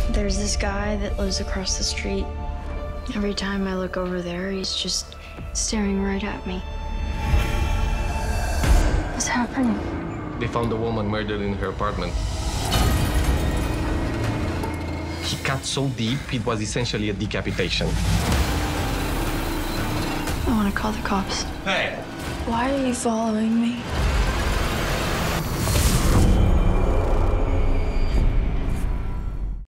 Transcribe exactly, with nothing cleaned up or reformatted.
There's this guy that lives across the street. Every time I look over there, he's just staring right at me. What's happening? They found a woman murdered in her apartment. He cut so deep, it was essentially a decapitation. I want to call the cops. Hey! Why are you following me?